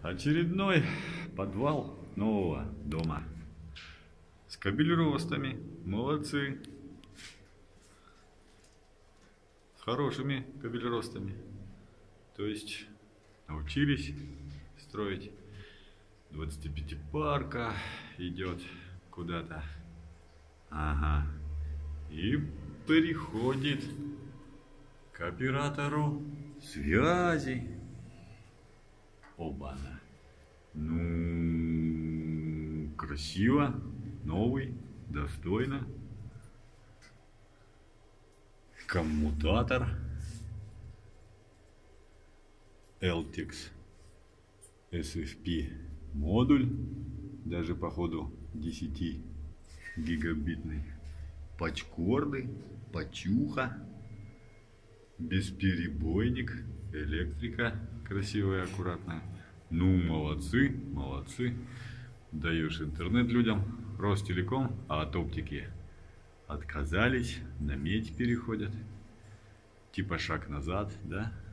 Очередной подвал нового дома. С кабель-ростами. Молодцы. С хорошими кабель-ростами. То есть научились строить. 25-парка идет куда-то. Ага. И переходит к оператору связи. Оба-на. Ну, красиво, новый, достойно. Коммутатор. LTX SFP модуль. Даже походу 10 гигабитный. Пачкорды, пачуха. Бесперебойник. Электрика красивая, аккуратная. Ну, молодцы, молодцы. Даешь интернет людям. Ростелеком, а от оптики отказались. На медь переходят. Типа шаг назад, да?